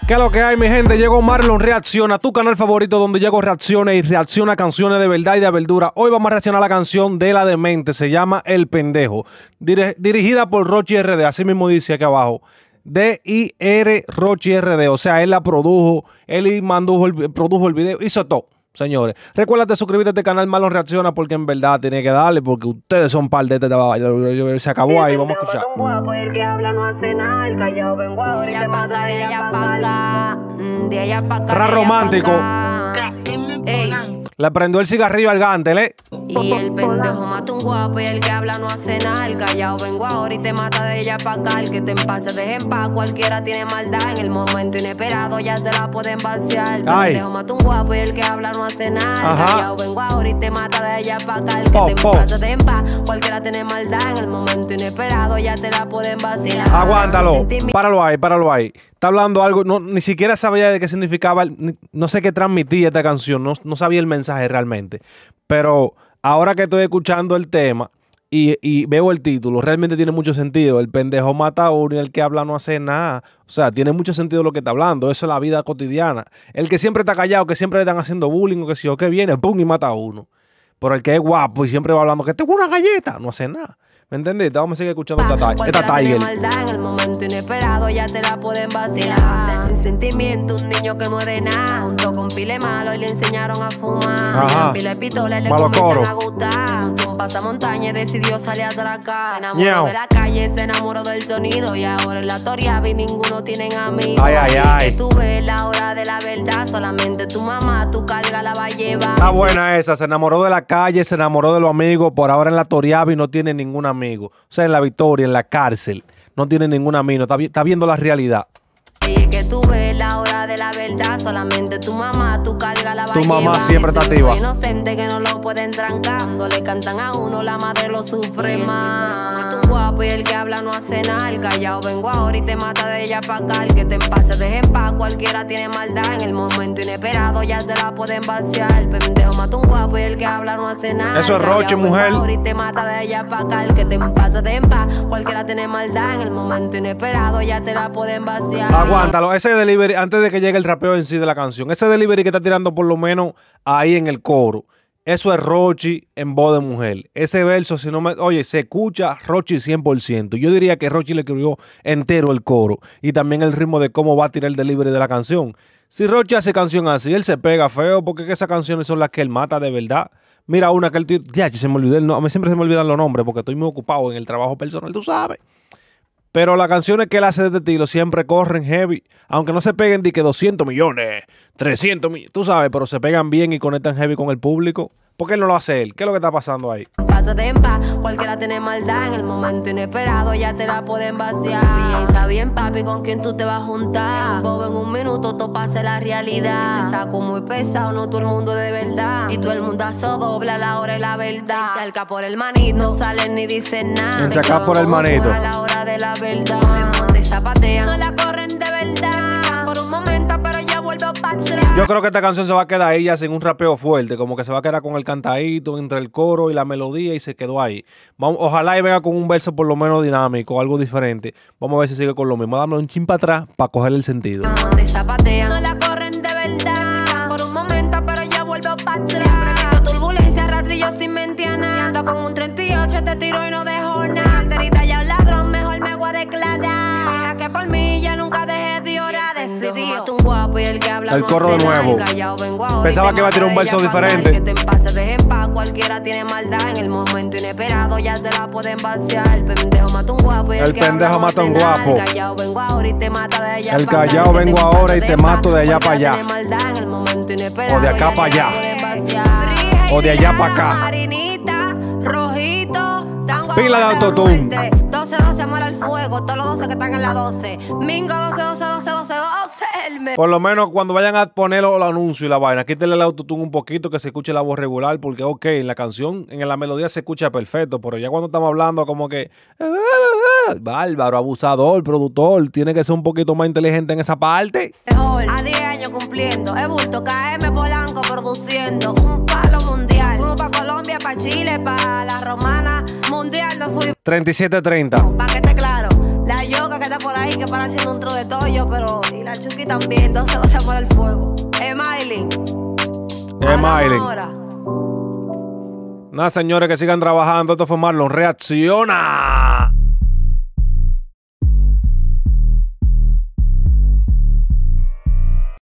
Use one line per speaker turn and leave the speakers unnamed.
¿Qué es lo que hay, mi gente? Llegó Marlon Reacciona, tu canal favorito donde llego reacciones y reacciona a canciones de verdad y de verdura. Hoy vamos a reaccionar a la canción de La Demente, se llama El Pendejo, dirigida por Rochi RD, así mismo dice aquí abajo. D-I-R Rochi RD, o sea, él la produjo, él produjo el video, hizo todo. Señores, recuerda suscribirte a este canal Marlon Reacciona porque en verdad tiene que darle porque ustedes son par de este se acabó ahí, vamos a escuchar.
El que habla no hace nada, el callado vengo ahora y te paga de allá para acá, de allá para acá.
Ra romántico. Le prendió el cigarrillo al Gantel,
Y el pendejo mata un guapo y el que habla no hace nada, el callado vengo ahora y te mata de ella para acá. El que te empase deje en paz, cualquiera tiene maldad, en el momento inesperado ya te la pueden vaciar. El pendejo mata un guapo y el que habla no hace nada, el callado vengo ahora y te mata de ella para acá. El que te empase deje en paz, cualquiera tiene maldad, en el momento inesperado ya te la pueden vaciar.
Aguántalo, páralo ahí. Está hablando algo, ni siquiera sabía de qué significaba, no sé qué transmitía esta canción, no sabía el mensaje realmente. Pero ahora que estoy escuchando el tema y veo el título, realmente tiene mucho sentido. El pendejo mata a uno y el que habla no hace nada. O sea, tiene mucho sentido lo que está hablando. Eso es la vida cotidiana. El que siempre está callado, que siempre le están haciendo bullying o que si o que viene, pum, y mata a uno. Pero el que es guapo y siempre va hablando que tengo una galleta, no hace nada. ¿Me entendiste? Vamos a seguir escuchando esta Tiger.
En el momento inesperado ya te la pueden vacilar. Sin sentimiento, un niño que no es de nada. Junto con pile malo y le enseñaron a fumar. Pile pistola y le comienzan a gustar. Un pasamontaña y decidió salir a atracar. Se enamoró de la calle, se enamoró del sonido. Y ahora en la Toriaba y ninguno tienen amigos. Que tú ves la hora de la verdad. Solamente tu mamá, tu carga la va a llevar.
Está buena esa. Se enamoró de la calle, se enamoró de los amigos. Por ahora en la Toriaba y no tiene ningún amigo. O sea, en la Victoria, en la cárcel, no tiene ningún amigo, está viendo la realidad.
Y que tú ves la hora de la verdad, solamente tu mamá, tu carga la va a llevar.
Tu mamá siempre está activa.
Inocente que no lo pueden trancar. Cuando le cantan a uno, la madre lo sufre más. Tu guapo y el que habla no hace nada, el callado vengo ahora y te mata de ella para acá. El que te empase deje en paz, cualquiera tiene maldad, en el momento inesperado ya te la pueden vaciar. El pendejo mata un guapo y el que habla no hace nada.
Eso es Rochi, mujer.
Y te mata de ella para acá. El que te empase deje en paz, cualquiera tiene maldad, en el momento inesperado ya te la pueden vaciar.
Aguántalo, ese delivery, antes de que llegue el rapeo en sí de la canción, ese delivery que está tirando por lo menos ahí en el coro, eso es Rochi en voz de mujer. Ese verso, si no me... Oye, se escucha Rochi 100%. Yo diría que Rochi le escribió entero el coro y también el ritmo de cómo va a tirar el delivery de la canción. Si Rochi hace canción así, él se pega feo porque esas canciones son las que él mata de verdad. Mira una que él... Ya, se me olvidó el nombre. A mí siempre se me olvidan los nombres porque estoy muy ocupado en el trabajo personal, tú sabes. Pero las canciones que él hace de este estilo siempre corren heavy. Aunque no se peguen de que 200 millones, 300 millones, tú sabes, pero se pegan bien y conectan heavy con el público. ¿Por qué él no lo hace él? ¿Qué es lo que está pasando ahí?
Pásate en paz, cualquiera tiene maldad, en el momento inesperado ya te la pueden vaciar. Piensa bien, papi, con quién tú te vas a juntar. Bobo, en un minuto todo pase la realidad. Se saco muy pesado, no todo el mundo de verdad. Y todo el mundazo dobla la hora y la verdad. Encharca por el manito, no salen ni dicen nada.
Encharca por el manito.
A la hora de la verdad. Me monte y zapatean, no la corren de verdad. Por un momento, pero ya vuelvo para atrás.
Yo creo que esta canción se va a quedar ahí ya sin un rapeo fuerte, como que se va a quedar con el cantadito entre el coro y la melodía y se quedó ahí. Ojalá y venga con un verso por lo menos dinámico, algo diferente. Vamos a ver si sigue con lo mismo. Dame un chin para atrás para coger el sentido.
No la corren de verdad. Por un momento, pero ya vuelvo para atrás. Siempre turbulencia, rastrillo sin mentiana. Ando con un 38, te tiro y no dejo nada. Carterita ya un ladrón, mejor me voy a declarar. Deja que por mí ya nunca dejé de orar. Decidió un guapo y el que habla
el coro de nuevo. Pensaba que iba a tirar un verso diferente.
Que te empase deje en paz, cualquiera tiene maldad, en el momento inesperado ya te la pueden vaciar. El pendejo mata un guapo y el
pendejo mata un guapo.
El callao vengo ahora y te mata de allá.
El callao vengo ahora y te mato de allá para allá.
O
de acá para allá. O de allá para acá. Pila de autotune.
12 muere el fuego, todos los 12 que están en la 12. Mingo 12.
Por lo menos cuando vayan a poner los anuncios y la vaina, quítenle el autotune un poquito que se escuche la voz regular, porque ok, en la canción, en la melodía se escucha perfecto, pero ya cuando estamos hablando como que bárbaro, abusador, productor, tiene que ser un poquito más inteligente en esa parte.
A 10 años cumpliendo, he bulto KM Polanco produciendo un palo mundial. Fuimos pa' Colombia, pa' Chile, pa' la Romana, mundial no fui.
37-30.
Pa' que esté claro, la yoga que está por ahí que para haciendo un tro de tollo, pero y la Chucky también, entonces no se muere el fuego. Miley.
Miley. Nada, señores, que sigan trabajando. Esto fue Marlon. Reacciona.